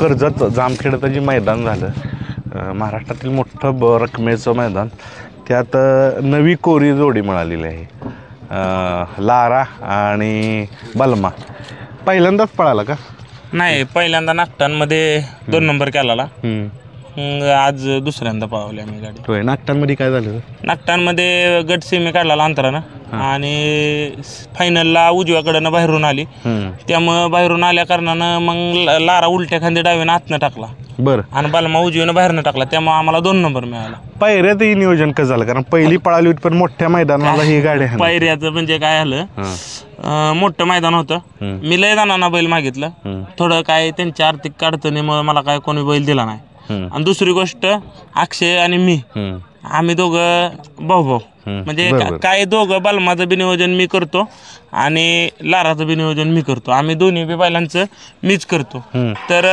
कर्जत जामखेडचं जे मैदान झालं महाराष्ट्रातील मोठं रकमेचं मैदान, त्यात नवी कोरी जोडी मिळालेली आहे लारा आणि बलमा. पहिल्यांदाच पळाला का? नाही, पहिल्यांदा नागटांमध्ये 2 नंबर केला. आज दुसऱ्यांदा पळवली आम्ही गाडी. होय. नागटांमध्ये काय झालं? नागटांमध्ये गट सेमी काढला अंतरानं आणि फायनलला उजव्याकडनं बाहेरून आली. त्यामुळं बाहेरून आल्या कारणानं मग लारा उलट्या खांदे डावीनं आतनं टाकला. बरं. आणि बलमा उजवीनं बाहेरनं टाकला. त्यामुळे आम्हाला 2 नंबर मिळाला. पायऱ्यातही नियोजन कसं झालं? कारण पहिली पळाली होती पण मोठ्या मैदानाला ही गाडी आहे. पायऱ्याचं म्हणजे काय झालं, मोठं मैदान होतं. मी लय जणांना बैल मागितलं. थोडं काय त्यांच्या आर्थिक अडचणीमुळे मला काय कोणी बैल दिला नाही. आणि दुसरी गोष्ट, अक्षय आणि मी आम्ही दोघं भाऊ म्हणजे काय दोघं बलमाचं बी नियोजन मी करतो आणि लाराचं बी नियोजन मी करतो. आम्ही दोन्ही बी बैलांचं मीच करतो. तर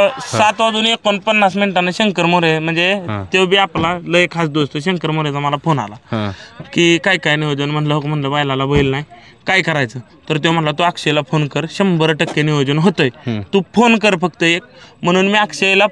7:49 शंकर मोरे म्हणजे तो बी आपला लय खास दोस्त शंकर मोरेचा मला फोन आला की काय काय नियोजन. म्हणलं बैलाला बैल नाही, काय करायचं? तर तो म्हणला तू अक्षयला फोन कर, 100% नियोजन होतंय, तू फोन कर फक्त एक. म्हणून मी अक्षयला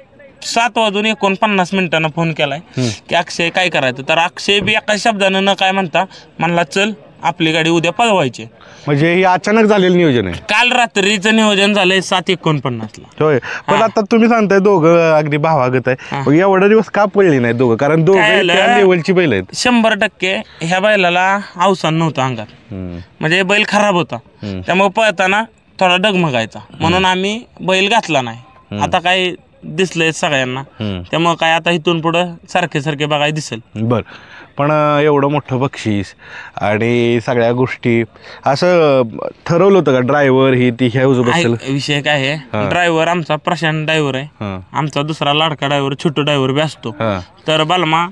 7:49 फोन केलाय की अक्षय काय करायचं. तर अक्षय बी एका शब्दानं न काय म्हणता म्हणला चल आपली गाडी उद्या पळवायची. म्हणजे हे अचानक झालेलं नियोजन आहे. काल रात्रीचं नियोजन झालंय 7:49. होय. पण आता तुम्ही सांगताय दोघं अगदी भावागत आहे, एवढा दिवस का पळली नाही दोघं? कारण दोघं लेवलची बैल आहेत. 100% ह्या बैलाला अवसान नव्हतं अंगात, म्हणजे बैल खराब होता. त्यामुळे पळताना थोडा डगमगायचा, म्हणून आम्ही बैल घातला नाही. आता काय दिसलंय सगळ्यांना, त्यामुळे काय आता इथून पुढं सारखे बघाय दिसेल. बर. पण एवढं मोठं बक्षीस आणि सगळ्या गोष्टी असं ठरवलं होतं का? ड्रायव्हर ही ती ह्या बसेल? विषय काय आहे, ड्रायव्हर आमचा प्रशांत ड्रायव्हर आहे. आमचा दुसरा लाडका ड्रायव्हर छोटू ड्रायव्हर बी असतो. तर बलमा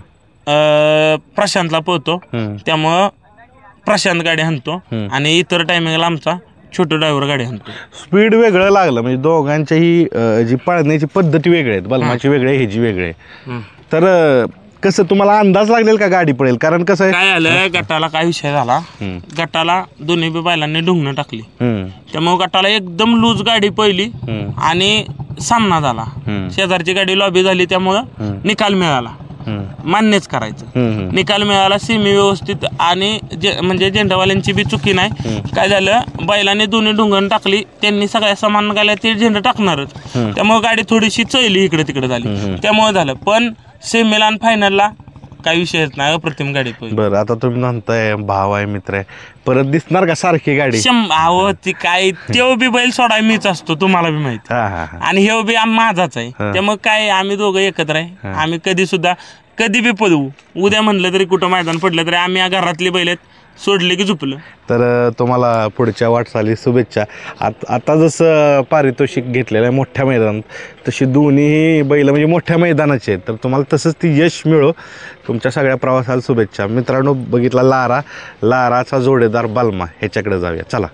प्रशांतला पळतो, त्यामुळं प्रशांत गाडी हाणतो आणि इतर टायमिंगला आमचा छोटू ड्रायव्हर गाडी हाणतो. स्पीड वेगळं लागलं म्हणजे दोघांच्याही जी पळण्याची पद्धती वेगळी आहेत. बलमाची वेगळी, ह्याची वेगळी आहे. तर कसं तुम्हाला अंदाज लागेल का गाडी पळेल? कारण कसं काय झालं, गटाला काय विषय झाला, गटाला दोन्ही बी बैलांनी ढुंगणं टाकली. त्यामुळे गटाला एकदम लूज गाडी पळली आणि सामना झाला. शेजारची गाडी लॉबी झाली, त्यामुळं निकाल मिळाला. मान्यच करायचं, निकाल मिळाला सेमी व्यवस्थित. आणि म्हणजे झेंडावाल्यांची बी चुकी नाही. काय झालं, बैलांनी दोन्ही ढुंगण टाकली, त्यांनी सगळ्या समान गाड्या ते झेंडा टाकणारच. त्यामुळे गाडी थोडीशी चळली, इकडे तिकडे झाली, त्यामुळे झालं. पण सेमीला आणि फायनलला काही विषयच नाही, अप्रतिम गाडी पळली. बरं. आता तुम्ही म्हणताय भाव आहे, मित्र आहे, परत दिसणार का सारखी गाडी? ती काय तेव बी बैल सोडाय मीच असतो, तुम्हाला बी माहिती. आणि हे बी माझाच आहे, त्यामुळे काय आम्ही दोघं एकत्र आहे. आम्ही कधी बी पळवू. उद्या म्हणलं तरी कुठं मैदान पडलं तरी आम्ही घरातली बैल आहेत, सोडले की झुपलं. तर तुम्हाला पुढच्या वाटचाली शुभेच्छा. आता जसं पारितोषिक घेतलेलं आहे मोठ्या मैदानात, तशी दोन्ही बैल म्हणजे मोठ्या मैदानाचे आहेत. तर तुम्हाला तसंच ती यश मिळो. तुमच्या सगळ्या प्रवासाला शुभेच्छा. मित्रांनो, बघितला लाराचा जोडेदार बलमा, ह्याच्याकडे जाऊया चला.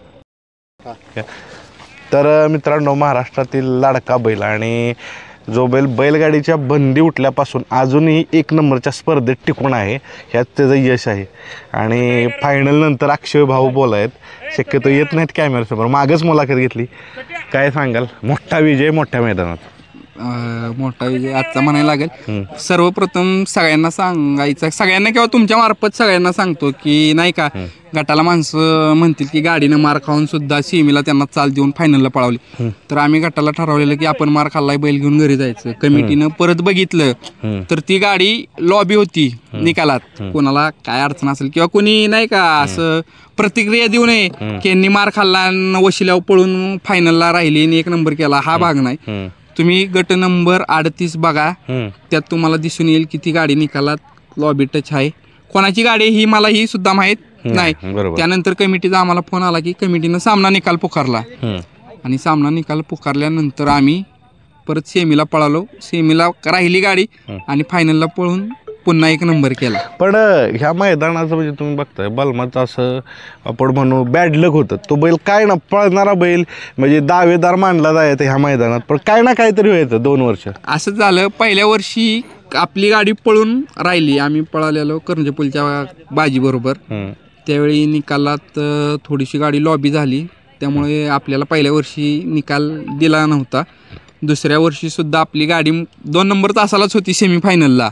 तर मित्रांनो, महाराष्ट्रातील लाडका बैल आणि जो बैलगाडीच्या बंदी उठल्यापासून अजूनही 1 नंबरच्या स्पर्धेत टिकून आहे, ह्यात त्याचं यश आहे. आणि फायनल नंतर अक्षय भाऊ बोलायत, शक्यतो येत नाहीत कॅमेऱ्यासमोर, मागच मुलाखत घेतली. काय सांगाल? मोठा विजय मोठ्या मैदानात. मोठा विजय आजचा म्हणायला लागेल. सर्वप्रथम सगळ्यांना सांगायचं, सगळ्यांना किंवा तुमच्या मार्फत सगळ्यांना सांगतो की नाही का, गटाला माणसं म्हणतील की गाडीनं मार खाऊन सुद्धा सेमीला त्यांना चाल देऊन फायनलला पळवली. तर आम्ही गटाला ठरवलेलं की आपण मार खाल्लाय, बैल घेऊन घरी जायचं. कमिटीनं परत बघितलं तर ती गाडी लॉबी होती निकालात. कोणाला काय अडचण असेल किंवा कोणी नाही का असं प्रतिक्रिया देऊ नये की यांनी मार खाल्ला आणि वशिल्यावर पळून फायनलला राहिली आणि 1 नंबर केला, हा भाग नाही. तुम्ही गट नंबर 38 बघा, त्यात तुम्हाला दिसून येईल की ती गाडी निकालात लॉबी टच आहे. कोणाची गाडी ही मला ही सुद्धा माहीत नाही. त्यानंतर कमिटीचा आम्हाला फोन आला की कमिटीनं सामना निकाल पुकारला आणि सामना निकाल पुकारल्यानंतर आम्ही परत सेमीला पळालो. सेमीला राहिली गाडी आणि फायनलला पळून पुन्हा 1 नंबर केला. पण ह्या मैदानाचं म्हणजे तुम्ही बघताय, बलमाचं असं आपण म्हणू बॅड लक होतं. तो बैल काय ना पळणारा बैल म्हणजे दावेदार मानला जायचं ह्या मैदानात, पण काय ना काहीतरी व्हायचं 2 वर्ष. असं झालं, पहिल्या वर्षी आपली गाडी पळून राहिली. आम्ही पळालेलो करंजपूलच्या बाजीबरोबर. त्यावेळी निकालात थोडीशी गाडी लॉबी झाली, त्यामुळे आपल्याला पहिल्या वर्षी निकाल दिला नव्हता. दुसऱ्या वर्षी सुद्धा आपली गाडी 2 नंबर तासालाच होती सेमीफायनलला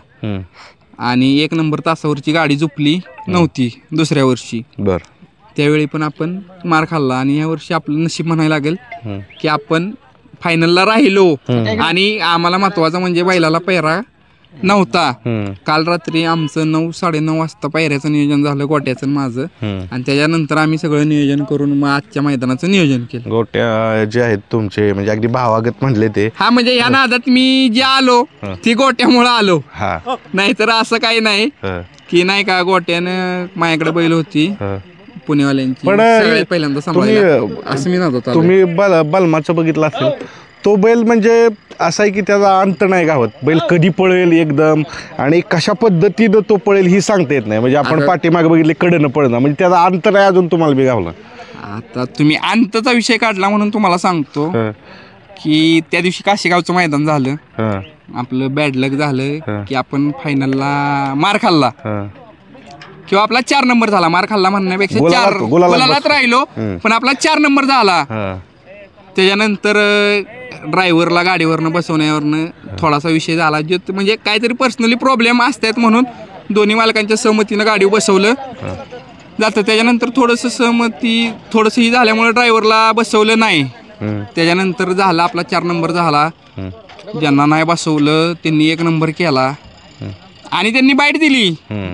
आणि 1 नंबर तासावरची गाडी झुपली नव्हती दुसऱ्या वर्षी. बर. त्यावेळी पण आपण मार खाल्ला आणि या वर्षी आपलं नशीब म्हणायला लागेल की आपण फायनलला राहिलो. आणि आम्हाला महत्वाचं म्हणजे बैलाला पैरा नव्हता. काल रात्री आमचं 9-9:30 वाजता पायऱ्याचं नियोजन झालं गोट्याचं माझं आणि त्याच्यानंतर आम्ही सगळं नियोजन करून मग आजच्या मैदानाचं नियोजन केलं. गोट्या जे आहेत तुमचे म्हणजे अगदी भावागत म्हणले ते. हा म्हणजे या नादात मी जे आलो ती गोट्यामुळे आलो. हा नाहीतर असं काही नाही की नाही का गोट्यानं माझ्याकडे बैल होती पुणेवाल्यांची सगळ्यात पहिल्यांदा सांभाळायला असं मी नव्हतं. तुम्ही बलमाचं बघितलं असेल तो बैल म्हणजे असा आहे की त्याचा अंत नाही गावत. बैल कधी पळेल एकदम आणि कशा पद्धतीनं तो पळेल ही सांगता येत नाही. म्हणजे आपण पाठीमागे बघितले कडनं पळणं म्हणजे त्याचा अंत नाही अजून तुम्हाला बी गावला. आता तुम्ही अंतचा विषय काढला म्हणून तुम्हाला सांगतो की त्या दिवशी काशीगावचं मैदान झालं आपलं बॅड लक झालं की आपण फायनलला मार खाल्ला किंवा आपला 4 नंबर झाला. मार खाल्ला म्हणण्यापेक्षा 4 गुलालात राहिलो पण आपला 4 नंबर झाला. त्याच्यानंतर ड्रायव्हरला गाडीवरनं बसवण्यावरनं थोडासा विषय झाला जो म्हणजे काहीतरी पर्सनली प्रॉब्लेम असतात म्हणून दोन्ही मालकांच्या सहमतीनं गाडी बसवलं जातं. त्याच्यानंतर थोडंसं ही झाल्यामुळे ड्रायव्हरला बसवलं नाही. त्याच्यानंतर झाला आपला 4 नंबर झाला. ज्यांना नाही बसवलं त्यांनी 1 नंबर केला आणि त्यांनी बाईट दिली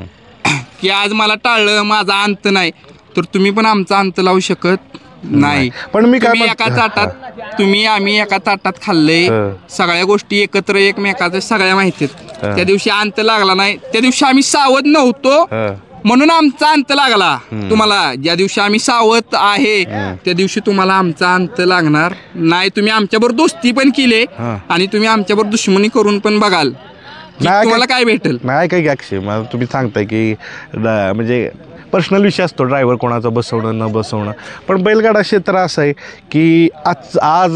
की आज मला टाळलं माझा अंत नाही. तर तुम्ही पण आमचा अंत लावू शकत नाही. पण मी काय एका ताटात आम्ही एका ताटात खाल्ले सगळ्या गोष्टी एकत्र एकमेकाच्या सगळ्या माहितीत. त्या दिवशी अंत लागला नाही. त्या दिवशी आम्ही सावध नव्हतो म्हणून आमचा अंत लागला. तुम्हाला ज्या दिवशी आम्ही सावध आहे त्या दिवशी तुम्हाला आमचा अंत लागणार नाही. तुम्ही आमच्याबरोबर दोस्ती पण केली आणि तुम्ही आमच्याबरोबर दुश्मनी करून पण बघाल तुम्हाला काय भेटेल. नाही काय अक्षय मला तुम्ही सांगताय की म्हणजे पर्सनल विषय असतो ड्रायव्हर कोणाचा बसवणं न बसवणं. पण बैलगाडा क्षेत्र असं आहे की आज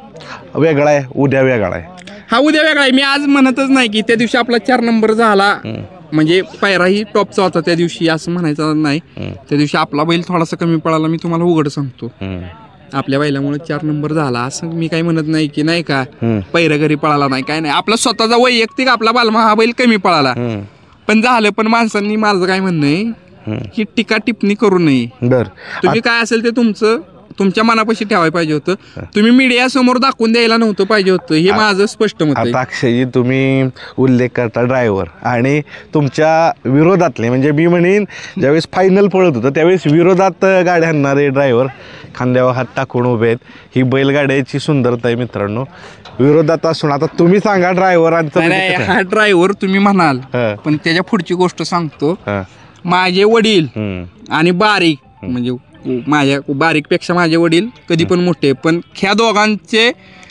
वेगळा आहे उद्या वेगळा आहे. हा उद्या वेगळा आहे. मी आज म्हणतच नाही की त्या दिवशी आपला 4 नंबर झाला म्हणजे पायराही टॉपचा होता त्या दिवशी असं म्हणायचं नाही. त्या दिवशी आपला बैल थोडासा कमी पळाला मी तुम्हाला उघड सांगतो. आपल्या बैलामुळे 4 नंबर झाला असं मी काही म्हणत नाही की नाही का पैरा घरी पळाला नाही काय नाही. आपला स्वतःचा वैयक्तिक आपला बालमा हा बैल कमी पळाला पण झालं. पण माणसांनी माझं काय म्हणणं आहे की टीका टिप्पणी करू नये. तुम्ही काय असेल ते तुमच्या मनापाशी ठेवायला पाहिजे होतं. तुम्ही मीडिया समोर दाखवून द्यायला नव्हतं पाहिजे होतं. हे माझं स्पष्ट मत आहे. आता अक्षयजी तुम्ही उल्लेख करता ड्रायव्हर आणि तुमच्या विरोधातले म्हणजे मी म्हणेन ज्यावेळेस फायनल पळत होतं त्यावेळेस विरोधात गाड्या आणणारे ड्रायव्हर खांद्यावर हात टाकून उभे आहेत. ही बैलगाड्याची सुंदरता आहे मित्रांनो. विरोधात असून आता तुम्ही सांगा ड्रायव्हरांचं. हा ड्रायव्हर तुम्ही म्हणाल पण त्याच्या पुढची गोष्ट सांगतो. माझे वडील आणि बारीक म्हणजे माझ्या बारीकपेक्षा माझे वडील कधी पण मोठे पण ह्या दोघांचे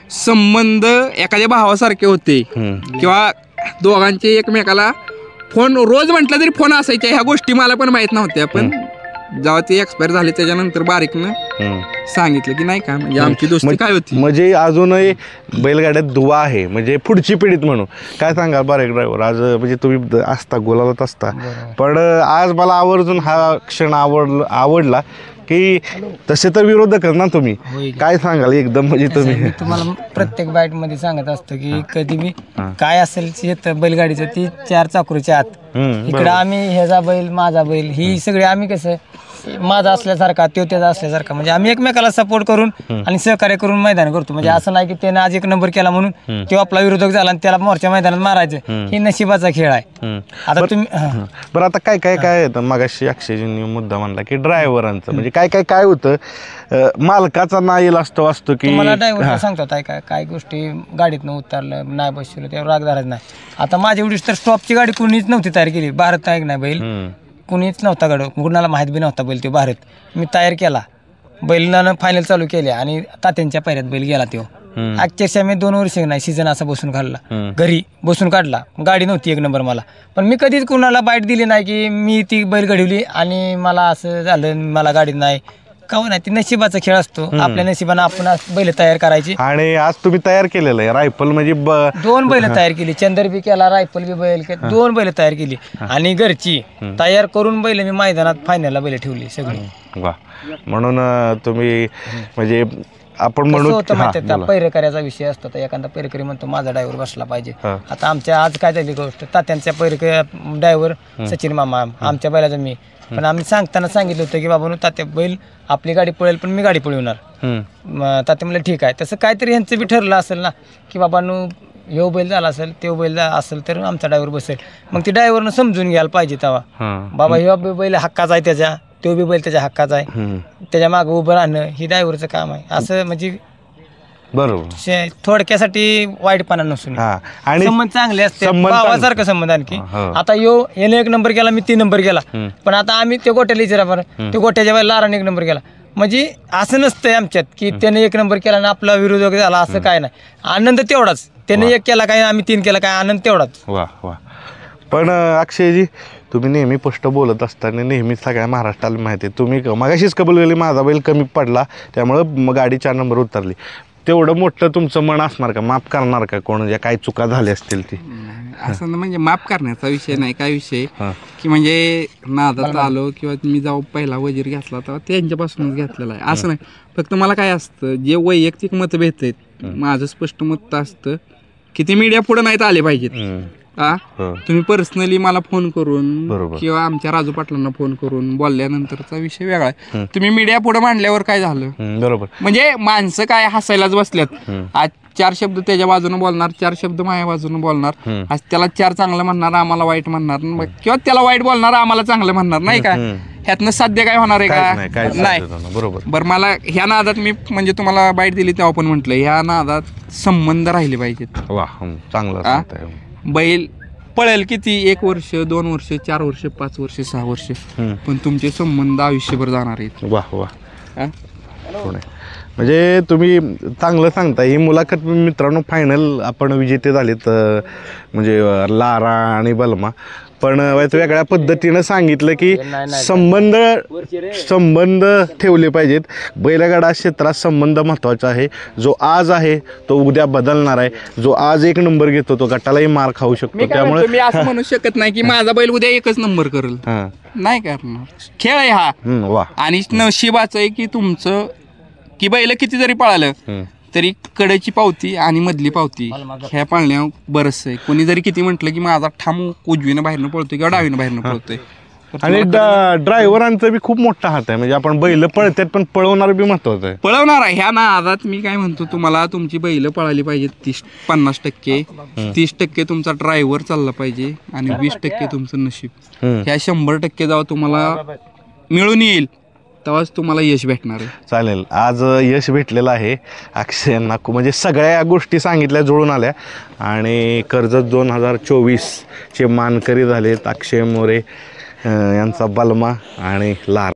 संबंध एखाद्या भावासारखे होते किंवा दोघांचे एकमेकाला फोन रोज म्हटलं तरी फोन असायचे. ह्या गोष्टी मला पण माहीत नव्हत्या पण जेव्हा ते एक्सपायर झाले त्याच्यानंतर बारीकनं सांगितलं की नाही का म्हणजे आमची दोस्ती काय होती. म्हणजे अजूनही बैलगाड्यात दुवा आहे म्हणजे पुढची पिढीत म्हणून काय सांगा बारीक ड्रायव्हर आज म्हणजे तुम्ही असता गोलावत असता पण आज मला आवर्जून हा क्षण आवडला की तसे तर विरोधक ना तुम्ही काय सांगाल एकदम म्हणजे तुम्ही. तुम्हाला प्रत्येक बाईट मध्ये सांगत असतो की कधी मी काय असेल येतं बैलगाडीचं ती 4 चाकरूच्या आत इकडे आम्ही ह्याचा बैल माझा बैल ही सगळी आम्ही कसं माझा असल्यासारखा तो त्याचा असल्यासारखा म्हणजे आम्ही एकमेकाला सपोर्ट करून आणि सहकार्य करून मैदान करतो. म्हणजे असं नाही की त्याने आज 1 नंबर केला म्हणून तो आपला विरोधक झाला आणि त्याला मोर्चा मैदानात मारायचं ही नशिबाचा खेळ आहे. आता तुम्ही बरं आता काय येतं मगाशी अक्षयजींनी मुद्दा म्हणला की ड्रायव्हरांचं म्हणजे काय होतं मालकाचा नाईल असतो की मला ड्रायव्हर सांगतो काय गोष्टी गाडीतनं उतरलं नाही बसवलं त्यावर राग धरायचं नाही. आता माझी एवढीच तर स्टॉपची गाडी कुणीच नव्हती तयार केली. भारत नायक नाही बैल कुणीच नव्हता गाडी कुणाला माहीत बी नव्हता बैल तो भारत मी तयार केला. बैलानं फायनल चालू केले आणि तात्यांच्या पायऱ्यात बैल गेला तो. अक्षरशः मी 2 वर्ष नाही सीझन असा बसून काढला घरी बसून काढला. गाडी नव्हती 1 नंबर मला पण मी कधीच कुणाला बाईट दिली नाही की मी ती बैल घडवली आणि मला असं झालं मला गाडी नाही का नाही. ती नशिबाचा खेळ असतो. आपल्या नशिबानं आपण बैल तयार करायची आणि आज तुम्ही तयार केलेलं आहे रायफल म्हणजे 2 बैल तयार केली. चंदर बी केला रायफल बी बैल 2 बैल तयार केली आणि घरची तयार करून बैल मी मैदानात फायनलला बैल ठेवली सगळी. वा म्हणून तुम्ही म्हणजे आपण कसं म्हणू होतं माहिती हा, आहे पैरकऱ्याचा विषय असतो तर एखादा पैरकरी म्हणतो माझा ड्रायव्हर बसला पाहिजे. आता आमच्या आज काय झाली गोष्ट तात्यांच्या ड्रायव्हर सचिन मामा आमच्या बैलाचा मी पण आम्ही सांगताना सांगितलं होतं की बाबा तात्या बैल आपली गाडी पळेल पण मी गाडी पळवणार. तात्या म्हणलं ठीक आहे. तसं काहीतरी ह्यांचं बी ठरलं असेल ना की बाबांनो ह्यो बैल झाला असेल तो बैल असेल तर आमचा ड्रायव्हर बसेल. मग ती ड्रायव्हरनं समजून घ्यायला पाहिजे तेव्हा बाबा ह्यो बैल हक्काचा आहे त्याच्या तो बी बैल त्याच्या हक्काचा आहे त्याच्या मागं उभं राहणं ही ड्रायव्हरचं काम आहे असं म्हणजे बरोबर थोडक्यासाठी वाईटपणा नसून आणि संबंध चांगले असते भावासारखं संबंध. आणखी आता याने 1 नंबर केला मी 3 नंबर केला पण आता आम्ही ते गोट्याला विचारा बरं ते गोट्याच्या वेळेला लाराने 1 नंबर केला म्हणजे असं नसतंय आमच्यात की त्याने 1 नंबर केला आणि आपला विरोध वगैरे झाला असं काय नाही. आनंद तेवढाच त्याने 1 केला काय आम्ही 3 केला काय आनंद तेवढाच. वा वा. पण अक्षयजी तुम्ही नेहमी स्पष्ट बोलत असताना नेहमी सगळ्या महाराष्ट्राला माहिती आहे तुम्ही मगाशीच कबूल केली माझा बैल कमी पडला त्यामुळं गाडी 4 नंबर उतरली. तेवढं मोठं तुमचं मन असणार का माफ करणार का कोण ज्या काही चुका झाल्या असतील ती? असं म्हणजे माफ करण्याचा विषय नाही काय विषय की म्हणजे नादात आलो किंवा मी जाऊ पहिला वजीर घेतला तर त्यांच्यापासूनच घेतलेला आहे असं नाही. फक्त मला काय असतं जे वैयक्तिक मतभेद आहेत माझं स्पष्ट मत असतं की ते मीडिया पुढे नाहीत आले पाहिजेत. तुम्ही पर्सनली मला फोन करून किंवा आमच्या राजू पाटलांना फोन करून बोलल्यानंतरचा विषय वेगळा आहे. तुम्ही मीडिया पुढे मांडल्यावर काय झालं बरोबर म्हणजे माणसं काय हसायलाच बसल्यात. आज 4 शब्द त्याच्या बाजूने बोलणार 4 शब्द माझ्या बाजूने बोलणार आज त्याला 4 चांगलं म्हणणार आम्हाला वाईट म्हणणार किंवा त्याला वाईट बोलणार आम्हाला चांगलं म्हणणार नाही का. ह्यातनं साध्य काय होणार आहे का नाही. बरं मला ह्या नादात मी म्हणजे तुम्हाला बाईट दिली तेव्हा पण म्हटलं ह्या नादात संबंध राहिले पाहिजेत. वा चांगलं. बैल पळेल किती 1 वर्ष 2 वर्ष 4 वर्ष 5 वर्ष 6 वर्ष पण तुमचे संबंध आयुष्यभर जाणार आहेत. वा वा. म्हणजे तुम्ही चांगलं सांगता. ही मुलाखत मित्रांनो फायनल आपण विजेते झालेत म्हणजे लारा आणि बलमा पण वेगळ्या पद्धतीनं सांगितलं की संबंध ठेवले पाहिजेत. बैलगाडा क्षेत्रात संबंध महत्त्वाचा आहे. जो आज आहे तो उद्या बदलणार आहे. जो आज 1 नंबर घेतो तो गटालाही मार खाऊ शकतो. त्यामुळे तुम्ही असं म्हणू शकत नाही की माझा बैल उद्या 1च नंबर करेल नाही करणार. खेळ आहे हा वा. आणि नशिबाचं आहे की तुमचं की बैल किती जरी पळालं तरी कडेची पावती आणि मधली पावती ह्या पाळण्या बरंच आहे. कोणी जरी किती म्हटलं की माझा ठाम उजवीनं बाहेरनं पळतोय किंवा डावीनं बाहेरनं पळतोय. आणि ड्रायव्हरांचा बी खूप मोठा हात आहे. म्हणजे आपण बैल पळतात पण पळवणार बी महत्वाचं आहे. पळवणार आहे ह्या नादात मी काय म्हणतो तुम्हाला तुमची बैल पळाली पाहिजे 50% 30% तुमचा ड्रायव्हर चालला पाहिजे आणि 20% तुमचं नशीब. ह्या 100% जेव्हा तुम्हाला मिळून येईल तेव्हाच तुम्हाला यश भेटणार आहे. चालेल. आज यश भेटलेलं आहे अक्षयांना म्हणजे सगळ्या गोष्टी सांगितल्या जुळून आल्या आणि कर्जत 2024चे मानकरी झालेत अक्षय मोरे यांचा बलमा आणि लार.